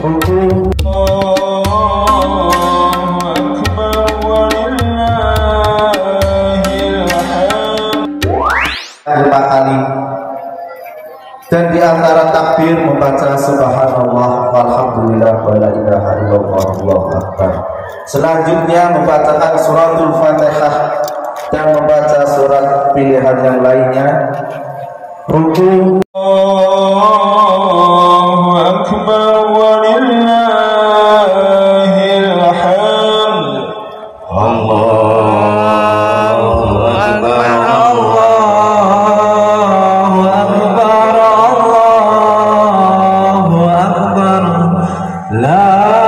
kali, dan di antara takbir membaca subhanallah walhamdulillah wala ilaha illallah wallahu akbar. Selanjutnya membacakan suratul Fatihah dan membaca surat pilihan yang lainnya. Ruku. Allahu akbar walillahil hamd. Allahu akbar. Allahu akbar. Allahu akbar. La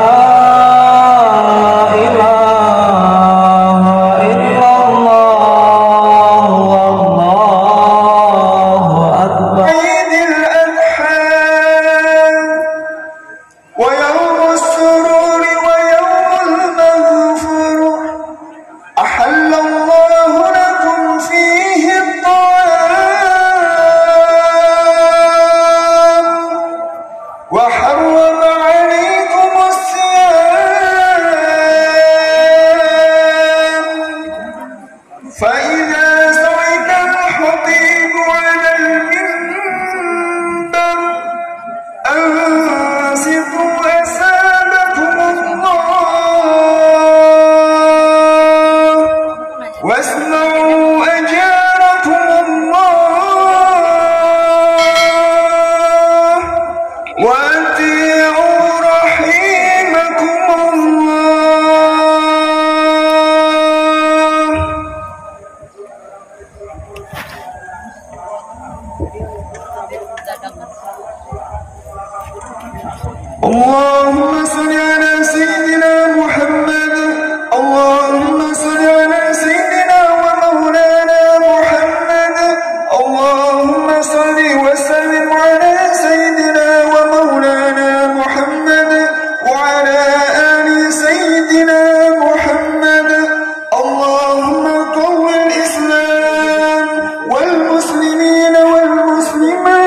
Allahumma salli ala sayyidina Muhammad. Allahumma salli ala sayyidina wa maulana Muhammad. Allahumma salli wa sallim ala sayyidina wa maulana Muhammad wa ala ali sayyidina Muhammad. Allahumma qawwi al-islam wal muslimin wal muslimat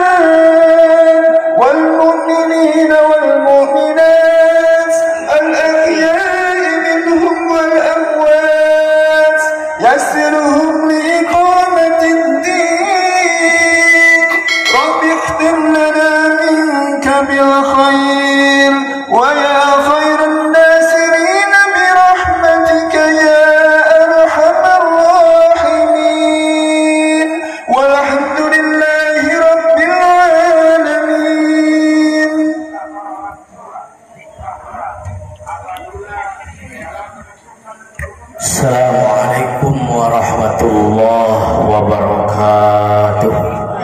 يسرهم لإقامة الدين. رب اختم لنا منك بالخير ويا خير الناصرين برحمتك يا أرحم الراحمين. والحمد لله رب العالمين. Assalamualaikum warahmatullahi wabarakatuh.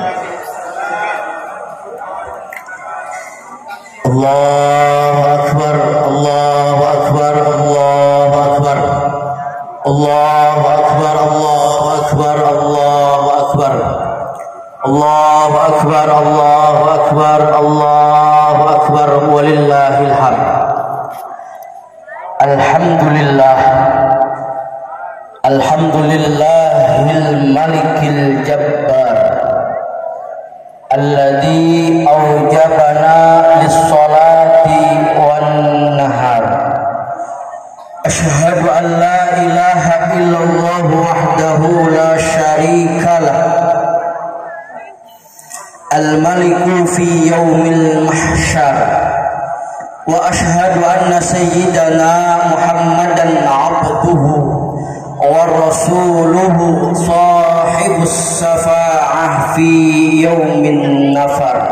Allahu akbar, Allahu akbar, Allahu akbar. Allahu akbar, Allahu akbar, Allahu akbar. Allahu akbar, Allahu akbar, Allahu akbar walillahil hamd. Alhamdulillah. Alhamdulillahil malikil jabbar alladzi aujabana lis-salati wan nahar. Asyhadu an la ilaha illallah wahdahu la syarikalah al-maliku fi yaumil mahsyar. Wa asyhadu anna sayyidana Muhammadan abduhu wa rasuluhu sahibus safa'ah fi yaumin nafar.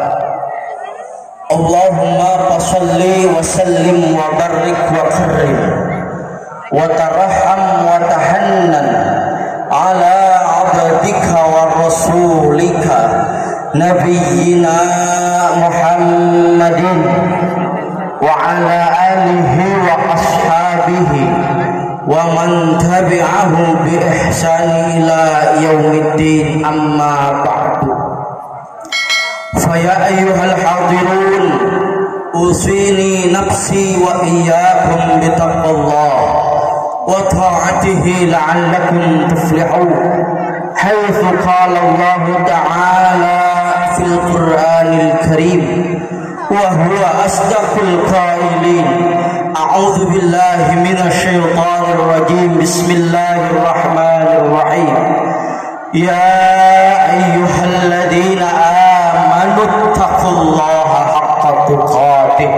Allahumma salli wa sallim wa barik wa karim wa taraham wa tahannan ala abdika wa rasulika nabiyyina Muhammadin wa ala alihi wa ashabihi wa man tabi'ahu bi ihsani ila yaumiddin, amma ba'du. Fa ya ayyuhal hadirun, usini nafsi wa iyyakum bi taqwallah wa ta'atihi la'allakum tuflihun. Haitsu qala Allah ta'ala fil Qur'anil Karim, wa وهو أصدق القائلين أعوذ بالله من الشيطان الرجيم بسم الله الرحمن الرحيم يا أيها الذين آمنوا اتقوا الله حق تقاته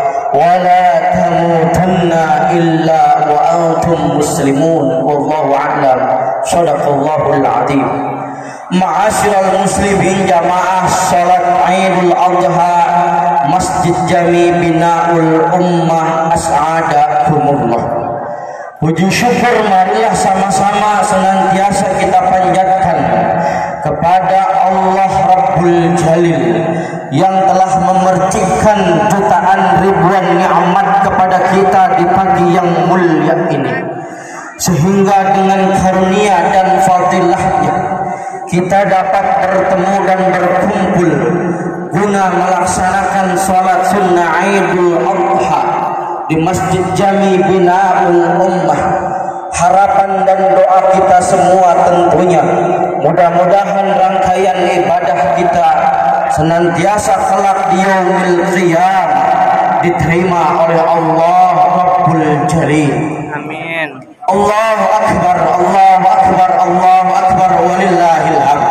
ولا تموتن إلا وأنتم مسلمون والله أعلم صدق الله العظيم. Ma'asyiral muslimin jamaah salat Idul Adha Masjid Jami Binaul Ummah as'adakumullah. Puji syukur marilah sama-sama senantiasa kita panjatkan kepada Allah Rabbul Jalil yang telah memercikan jutaan ribuan nikmat kepada kita di pagi yang mulia ini, sehingga dengan karunia dan fadilahnya kita dapat bertemu dan berkumpul guna melaksanakan sholat sunnah Idul Adha di Masjid Jami Binaul Ummah. Harapan dan doa kita semua tentunya mudah-mudahan rangkaian ibadah kita senantiasa kelak di yaumil qiyamah diterima oleh Allah Rabbul Jalil. Amin. Allahu Akbar, Allahu Akbar, Allahu Akbar, walillahil hamd.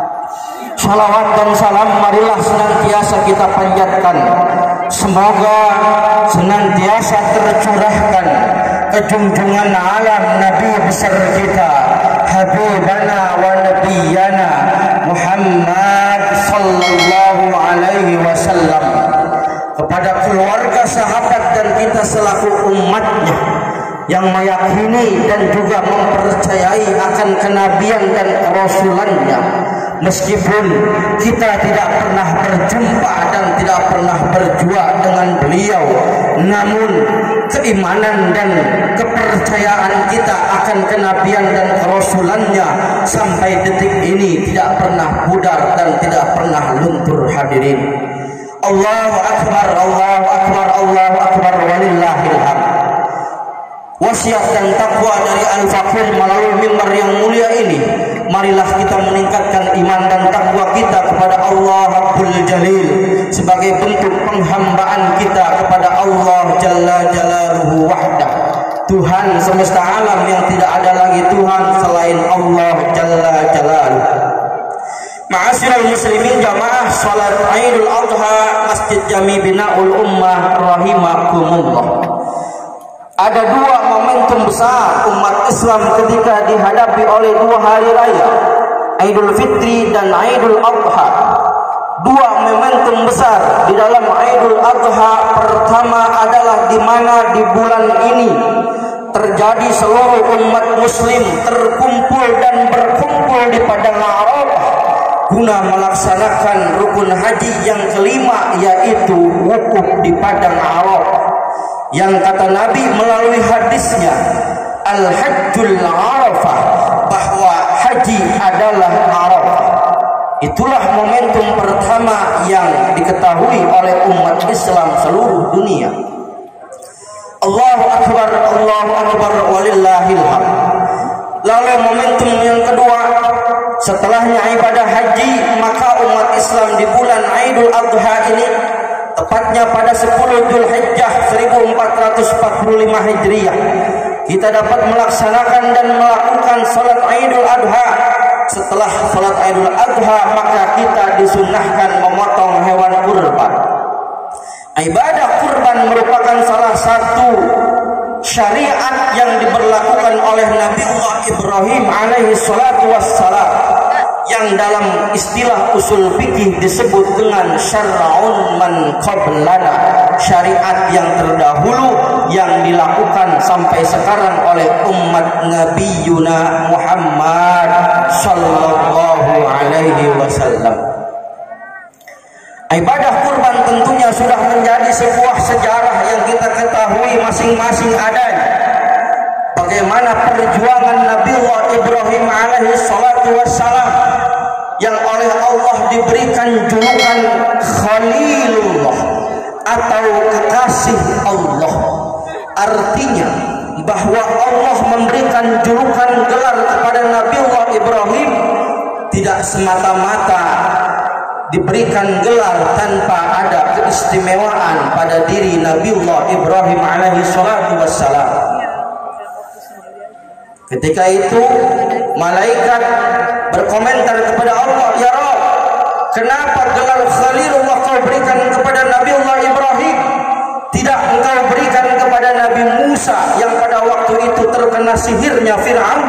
Salawat dan salam marilah senantiasa kita panjatkan, semoga senantiasa tercurahkan kejunjungan alam Nabi besar kita, Habibana wa Nabiyana Muhammad sallallahu alaihi wasallam, kepada keluarga, sahabat dan kita selaku umatnya yang meyakini dan juga mempercayai akan kenabian dan kerasulannya, meskipun kita tidak pernah berjumpa dan tidak pernah berjua dengan beliau, namun keimanan dan kepercayaan kita akan kenabian dan kerasulannya sampai detik ini tidak pernah pudar dan tidak pernah luntur. Hadirin, Allahu Akbar, Allahu Akbar, Allahu Akbar, walillahil hamd. Wasiat dan takwa dari Al-Fakir melalui mimbar yang mulia ini, marilah kita meningkatkan iman dan takwa kita kepada Allah Rabbul Jalil sebagai bentuk penghambaan kita kepada Allah Jalla Jalaluhu wahdah, Tuhan semesta alam yang tidak ada lagi Tuhan selain Allah Jalla Jalaluhu. Ma'asyiral muslimin jamaah salat Idul Adha Masjid Jami Binaul Ummah rahimakumullah. Ada dua momentum besar umat Islam ketika dihadapi oleh dua hari raya, Idul Fitri dan Idul Adha. Dua momentum besar di dalam Idul Adha. Pertama adalah di mana di bulan ini terjadi seluruh umat muslim terkumpul dan berkumpul di padang Arafah guna melaksanakan rukun haji yang kelima, yaitu wukuf di padang Arafah, yang kata Nabi melalui hadisnya Al-Hajjul Arafah, bahwa haji adalah Arafah. Itulah momentum pertama yang diketahui oleh umat Islam seluruh dunia. Allahu Akbar, Allahu Akbar, walillahil hamd. Lalu momentum yang kedua, setelahnya ibadah haji, maka umat Islam di bulan Idul Adha ini, tepatnya pada 10 Dzulhijjah 1445 Hijriah, kita dapat melaksanakan dan melakukan salat Idul Adha. Setelah salat Idul Adha, maka kita disunahkan memotong hewan kurban. Ibadah kurban merupakan salah satu syariat yang diberlakukan oleh Nabi Allah Ibrahim alaihi salatu wassalam, yang dalam istilah usul fikih disebut dengan syar'un man qablana, syariat yang terdahulu yang dilakukan sampai sekarang oleh umat Nabiyuna Muhammad sallallahu alaihi wasallam. Ibadah kurban tentunya sudah menjadi sebuah sejarah yang kita ketahui masing-masing adanya. Bagaimana perjuangan Nabiullah Ibrahim alaihi salatu wassalam yang oleh Allah diberikan julukan Khalilullah atau kekasih Allah. Artinya bahwa Allah memberikan julukan gelar kepada Nabiullah Ibrahim tidak semata-mata diberikan gelar tanpa ada keistimewaan pada diri Nabiullah Ibrahim alaihi salatu wassalam. Ketika itu malaikat berkomentar kepada Allah, "Ya Rabb, kenapa gelar Khalilullah kau berikan kepada Nabiullah Ibrahim, tidak engkau berikan kepada Nabi Musa yang pada waktu itu terkena sihirnya Fir'aun?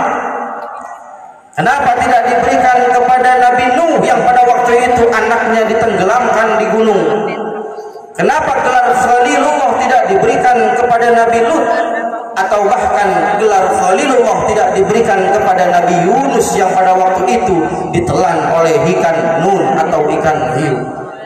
Kenapa tidak diberikan kepada Nabi Nuh yang pada waktu itu anaknya ditenggelamkan di gunung? Kenapa gelar Khalilullah tidak diberikan kepada Nabi Lut? Atau bahkan gelar Khalilullah tidak diberikan kepada Nabi Yunus yang pada waktu itu ditelan oleh ikan nun atau ikan hiu?"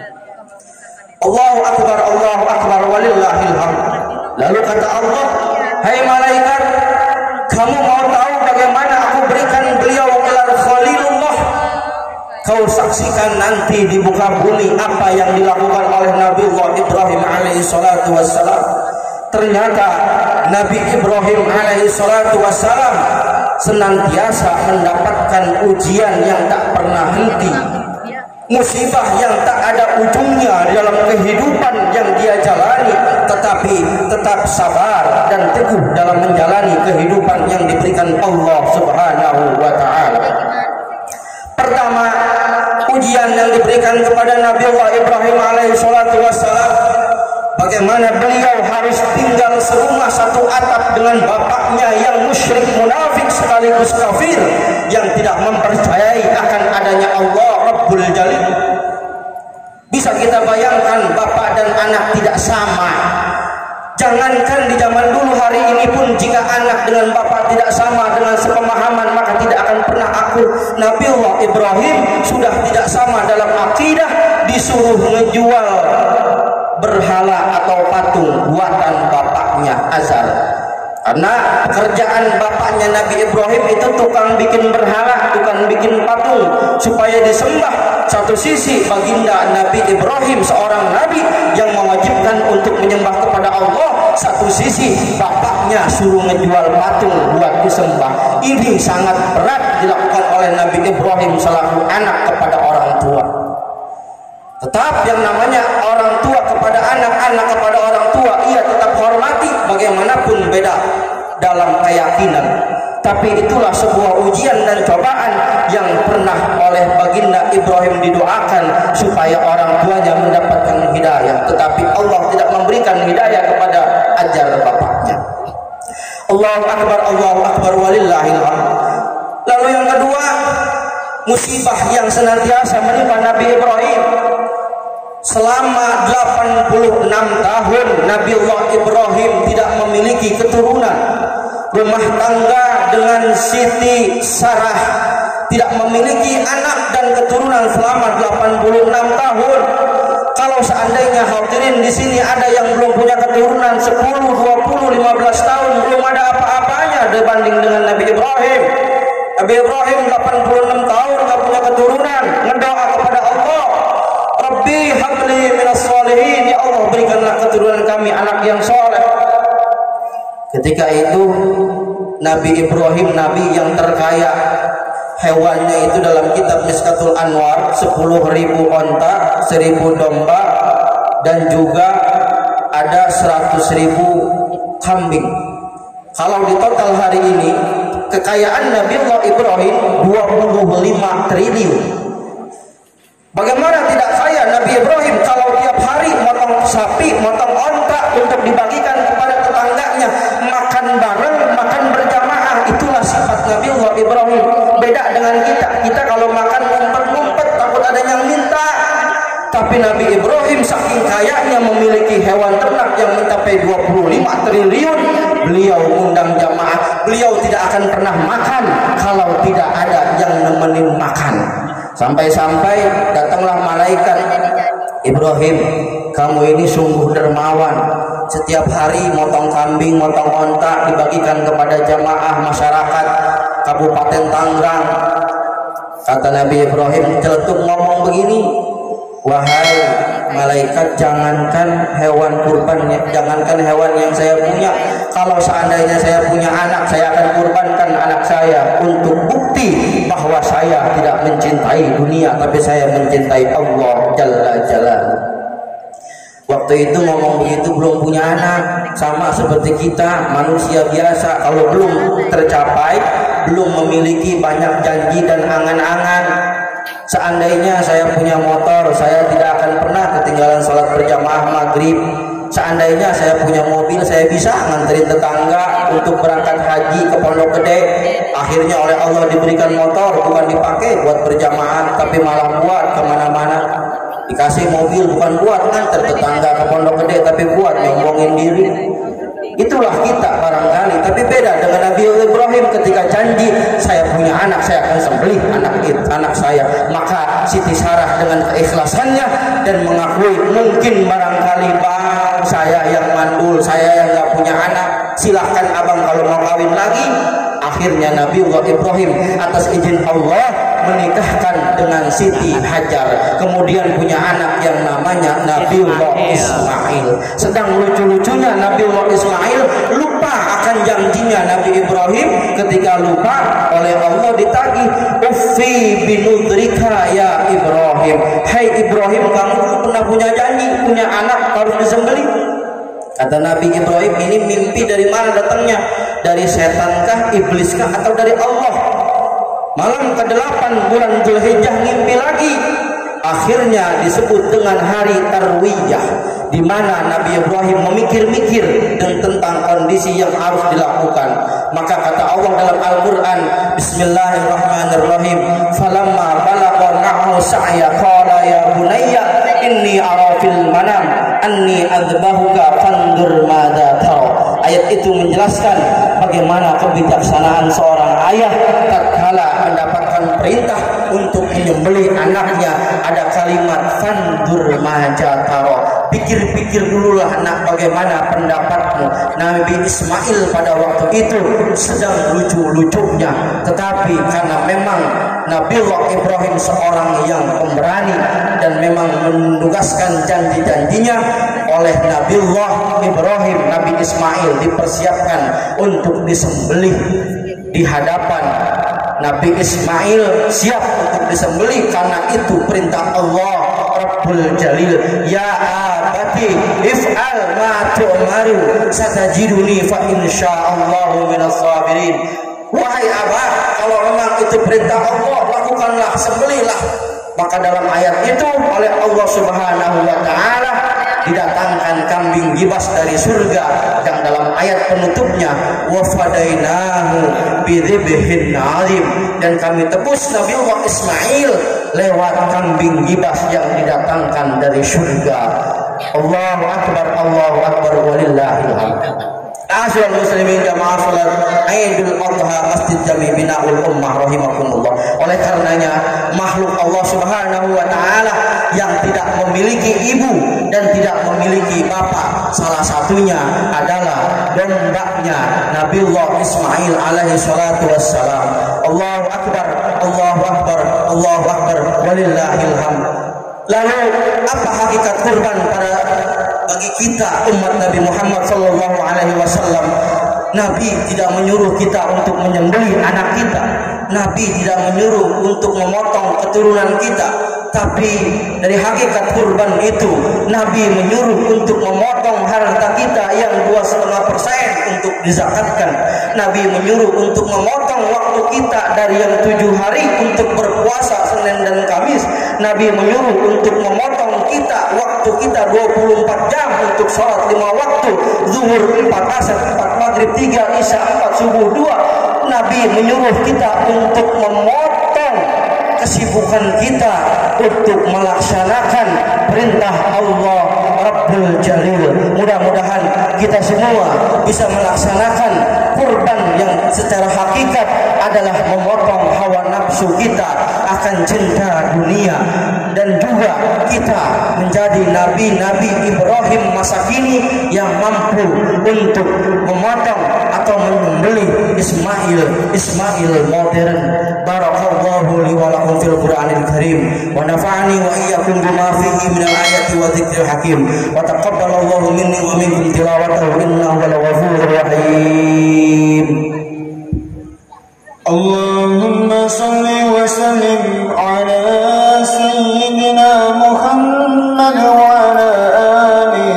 Allahu Akbar walillahil hamd. Lalu kata Allah, "Hai malaikat, kamu mau tahu bagaimana aku berikan beliau gelar Khalilullah? Kau saksikan nanti di muka bumi apa yang dilakukan oleh Nabiullah Ibrahim alaihi salatu wassalam." Ternyata Nabi Ibrahim alaihi salatu wassalam senantiasa mendapatkan ujian yang tak pernah henti, musibah yang tak ada ujungnya dalam kehidupan yang dia jalani, tetapi tetap sabar dan teguh dalam menjalani kehidupan yang diberikan Allah Subhanahu wa taala. Pertama, ujian yang diberikan kepada Nabiullah Ibrahim alaihi salatu wassalam, bagaimana beliau harus tinggal serumah satu atap dengan bapaknya yang musyrik munafik sekaligus kafir, yang tidak mempercayai akan adanya Allah Rabbul Jalil. Bisa kita bayangkan bapak dan anak tidak sama. Jangankan di zaman dulu, hari ini pun jika anak dengan bapak tidak sama dengan sepemahaman, maka tidak akan pernah akur. Nabiullah Ibrahim sudah tidak sama dalam akidah, disuruh ngejual berhala atau patung buatan bapaknya Azar. Karena pekerjaan bapaknya Nabi Ibrahim itu tukang bikin berhala, tukang bikin patung supaya disembah. Satu sisi baginda Nabi Ibrahim seorang nabi yang mewajibkan untuk menyembah kepada Allah, satu sisi bapaknya suruh ngejual patung buat disembah. Ini sangat berat dilakukan oleh Nabi Ibrahim selaku anak kepada orang tua. Tetap yang namanya orang tua kepada anak, anak kepada orang tua, ia tetap hormati bagaimanapun beda dalam keyakinan. Tapi itulah sebuah ujian dan cobaan yang pernah oleh baginda Ibrahim didoakan supaya orang tuanya mendapatkan hidayah, tetapi Allah tidak memberikan hidayah kepada ajar bapaknya. Allahu Akbar walillahil hamd. Lalu yang kedua, musibah yang senantiasa menimpa Nabi Ibrahim. Selama 86 tahun Nabiullah Ibrahim tidak memiliki keturunan. Rumah tangga dengan Siti Sarah, tidak memiliki anak dan keturunan selama 86 tahun. Kalau seandainya hadirin di sini ada yang belum punya keturunan 10, 20, 15 tahun, belum ada apa-apanya dibanding dengan Nabi Ibrahim. Nabi Ibrahim 86 tahun nggak punya keturunan, ngedoa kepada Allah, Rabbi habli minas sholihin, ya Allah berikanlah keturunan kami anak yang soleh. Ketika itu Nabi Ibrahim, nabi yang terkaya, hewannya itu dalam kitab Miskatul Anwar 10.000 onta, 1.000 domba, dan juga ada 100.000 kambing. Kalau di total hari ini kekayaan Nabiullah Ibrahim 25 triliun. Bagaimana tidak kaya Nabi Ibrahim kalau tiap hari motong sapi, motong onta untuk dibagikan kepada tetangganya, makan bareng, makan berjamaah. Itulah sifat Nabiullah Ibrahim. Beda dengan kita. Kita kalau makan ngumpet-ngumpet takut ada yang minta. Tapi Nabi Ibrahim saking kayanya memiliki hewan ternak yang mencapai 25 triliun. Beliau undang jamaah. Beliau tidak akan pernah makan kalau tidak ada yang nemenin makan. Sampai-sampai datanglah malaikat, Ibrahim, kamu ini sungguh dermawan. Setiap hari motong kambing, motong onta dibagikan kepada jamaah masyarakat Kabupaten Tangerang. Kata Nabi Ibrahim celetuk ngomong begini, wahai malaikat, jangankan hewan kurban, jangankan hewan yang saya punya, kalau seandainya saya punya anak, saya akan kurbankan anak saya untuk bukti bahwa saya tidak mencintai dunia, tapi saya mencintai Allah Jalla Jalaluhu. Waktu itu ngomong begitu belum punya anak, sama seperti kita manusia biasa. Kalau belum tercapai, belum memiliki banyak janji dan angan-angan. Seandainya saya punya motor, saya tidak akan pernah ketinggalan salat berjamaah maghrib. Seandainya saya punya mobil, saya bisa nganterin tetangga untuk berangkat haji ke Pondok Gede. Akhirnya oleh Allah diberikan motor, bukan dipakai buat berjamaah, tapi malah buat kemana-mana. Dikasih mobil bukan buat nganter tetangga ke Pondok Gede, tapi buat nyombongin diri. Itulah kita barangkali. Tapi beda dengan Nabi Ibrahim ketika janji, saya punya anak, saya akan sembelih anak saya. Maka Siti Sarah dengan keikhlasannya dan mengakui, mungkin barangkali bang, saya yang mandul, saya yang gak punya anak, silahkan abang kalau mau kawin lagi. Akhirnya Nabi Ibrahim atas izin Allah menikahkan dengan Siti Hajar, kemudian punya anak yang namanya Nabiullah Ismail. Sedang lucu-lucunya Nabiullah Ismail lupa akan janjinya Nabi Ibrahim. Ketika lupa, oleh Allah ditagih, uffi binudrika ya Ibrahim, hai Ibrahim, kamu pernah punya janji punya anak harus disembelih. Kata Nabi Ibrahim, ini mimpi dari mana datangnya? Dari setankah, ibliskah, atau dari Allah? Malam ke-8 bulan Dzulhijjah mimpi lagi. Akhirnya disebut dengan hari Tarwiyah, di mana Nabi Ibrahim memikir-mikir dan tentang kondisi yang harus dilakukan. Maka kata Allah dalam Al-Quran, Bismillahirrahmanirrahim, falamma balagha ma'ahu sa'ya qala ya bunayya inni ara fil manam anni adzbahuka fandur madza tara. Ayat itu menjelaskan bagaimana kebijaksanaan seorang ayah tatkala mendapatkan perintah untuk menyembelih anaknya. Ada kalimat fandur madza tara, pikir-pikir dululah nak, bagaimana pendapatmu. Nabi Ismail pada waktu itu sedang lucu-lucunya, tetapi karena memang Nabiullah Ibrahim seorang yang pemberani dan memang menugaskan janji-janjinya, oleh Nabiullah Ibrahim, Nabi Ismail dipersiapkan untuk disembelih di hadapan Nabi Ismail, siap untuk disembelih karena itu perintah Allah Rabbul Jalil. Ya abati if'al ma tu'maru satajiduni fa insyaallahu minas sabirin. Wahai abah, kalau memang itu perintah Allah, lakukanlah, sembelihlah. Maka dalam ayat itu oleh Allah Subhanahu wa taala didatangkan kambing gibas dari surga, yang dalam ayat penutupnya wa fadainahu bidzibhin azim, dan kami tebus Nabiullah Ismail lewat kambing gibas yang didatangkan dari surga. Allahu akbar, Allahu akbar, walillahil hamd. Asyarul muslimin jamaah salat Idul Adha Masjid Jami Binaul Ummah rahimakumullah. Oleh karenanya makhluk Allah Subhanahu wa taala yang tidak memiliki ibu dan tidak memiliki bapak, salah satunya adalah dombanya Nabiullah Ismail alaihi salatu wassalam. Allahu akbar, Allahu akbar, Allahu akbar, walillahil hamd. Lalu apa hakikat kurban bagi kita umat Nabi Muhammad sallallahu alaihi wasallam? Nabi tidak menyuruh kita untuk menyembelih anak kita. Nabi tidak menyuruh untuk memotong keturunan kita. Tapi dari hakikat kurban itu, Nabi menyuruh untuk memotong harta kita yang 2,5% untuk dizakatkan. Nabi menyuruh untuk memotong waktu kita dari yang 7 hari untuk berpuasa Senin dan Kamis. Nabi menyuruh untuk memotong kita waktu kita 24 jam untuk sholat 5 waktu, zuhur 4, asar 4, maghrib 3, isya 4, subuh 2. Nabi menyuruh kita untuk memotong kesibukan kita untuk melaksanakan perintah Allah Rabbul Jalil. Mudah-mudahan kita semua bisa melaksanakan kurban yang secara hakikat adalah memotong hawa nafsu kita akan cinta dunia, dan juga kita menjadi nabi-nabi Ibrahim masa kini yang mampu untuk memotong atau menyembelih Ismail modern. Barakallahu li wa lakum fil Qur'anil Karim wa nafa'ani wa iyyakum bima fihi min al-ayati wa dzikril hakim wa taqabbalallahu minni wa minkum tilawatahu innahu wal ghafurur rahim. Allahumma salli wa sallim ala sayyidina Muhammad wa ala alihi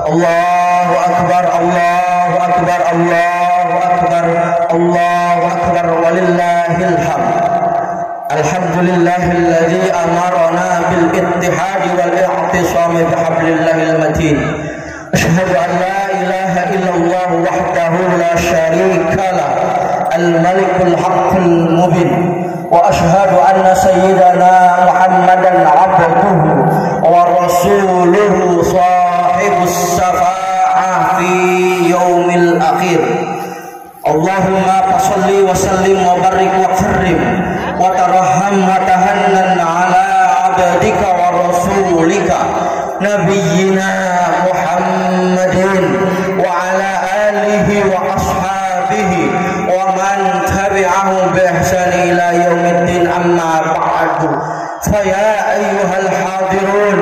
Allahu akbar, Allahu akbar, Allahu akbar, Allahu akbar, walillahil hamd. Alhamdulillahilladzi amarna bil ittihadi wal i'tisami bihablillahil matin. Asyhadu an la ilaha illallah wahdahu la syarika lah, al-malikul haqqul mubin. Wa asyhadu anna sayyidana Muhammadan abduhu wa rasuluhu sahibus syafa'ah fi yaumil akhir. Allahumma salli wa sallim wa barik wa karrim wa tarahham wa tahannan ala abdika wa rasulika nabiyyina Muhammadin wa ala alihi wa ashabihi wa man tabi'ahum bi ihsani ila yaumiddin, amma ba'du. Faya ayyuhal hadirun,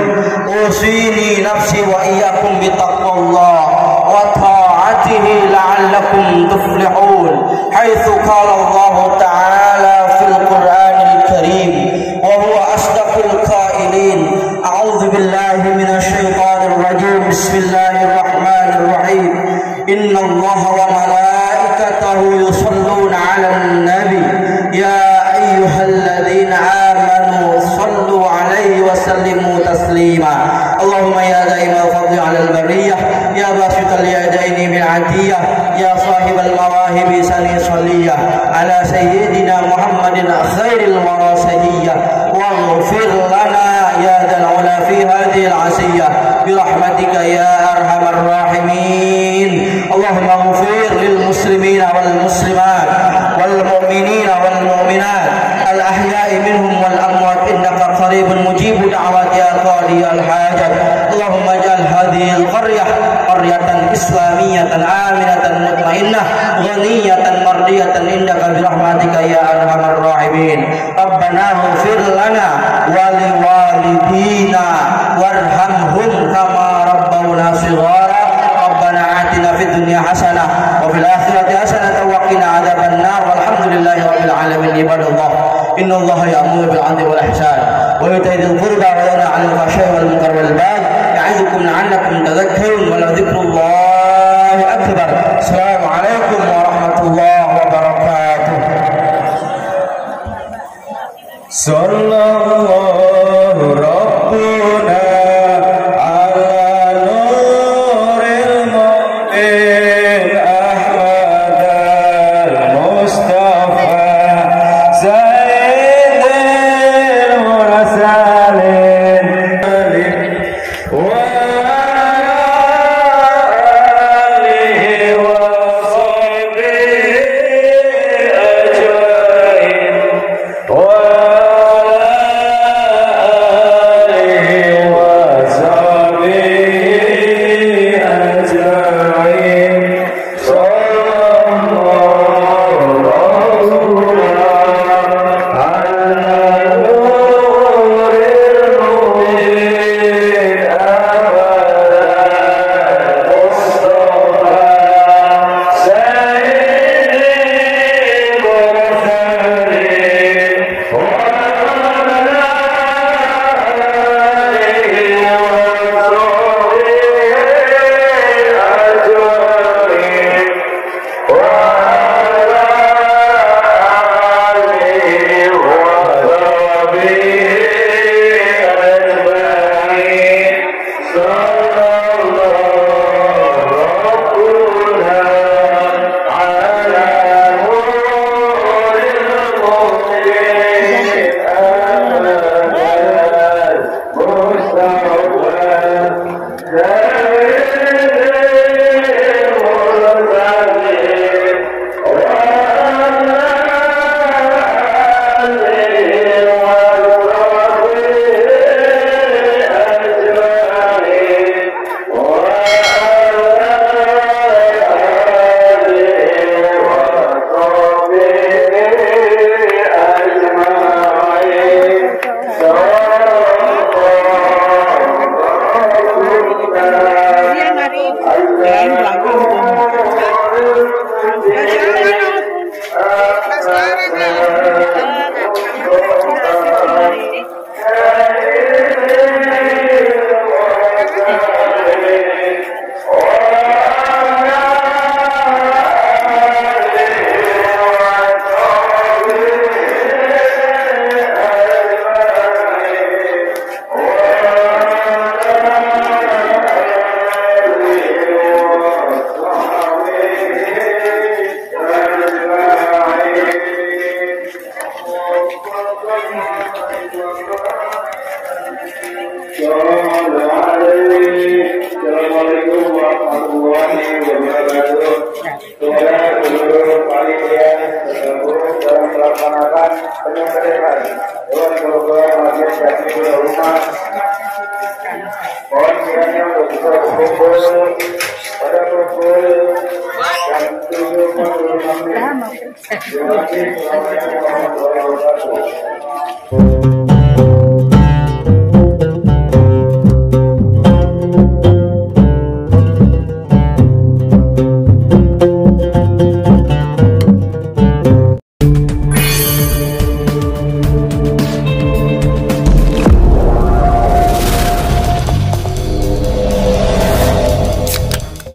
usini nafsi wa iyyakum bi taqwallah wa ta'atihi la'allakum tuflihun. Haitsu qala Allah ta'ala fil Qur'anil Karim wa huwa asdaqul qailin. A'udzu billahi minasy syaithanir rajim. Bismillahirrahmanirrahim. Innallaha wa malaikatahu yusholluna 'alan nabi ya ayyuhalladzina amanu shallu 'alaihi wa sallimu taslima. Allahumma ya daimal fadli 'alal bariyah ya basital yadaini bil 'atiyah ya sahibal mawahibi sani salliyah ala sayyidina Muhammadin khairil warasiyah waghfir lana ya dal ula fi hadhihi al 'asiyah bi rahmatika ya arhamar rahimin. Allahumma ighfir lil muslimina wal muslimat wal mu'minina wal mu'minat al ahya'i minhum wal amwat innaka qaribun mujibu da'wati ya qadi al hajat. Allahumma ij'al hadhihi al qaryah qaryatan islamiyatan aminatan mutmainnah ghaniyatan mardiyatan indaka bi rahmatika ya arhamar rahimin. Rabbana ighfir lana wa liwalidina warhamhum kama rabbawna shighara. Rabbana atina fid dunya hasanah wa fil akhirati hasanah wa qina adzaban nar. Walhamdulillahi rabbil alamin. Ibadallah, innallaha ya'muru bil 'adli wal ihsan wa ita'i dzil qurba wa yanha 'anil fahsya'i wal munkari wal baghi ya'idukum la'allakum tadhakkarun wa la dzikrullahi akbar. Assalamu alaikum warahmatullahi wabarakatuh. Sallallahu rabbuna Wa Assalamualaikum warahmatullahi wabarakatuh. Saudara seluruh panitia bergabung dalam melaksanakan penyelenggaraan Dewan Program Majelis Taklim Ulama. Mohon kiranya untuk bisa berkumpul pada pukul jam 7.46. Terima kasih. Assalamualaikum warahmatullahi wabarakatuh.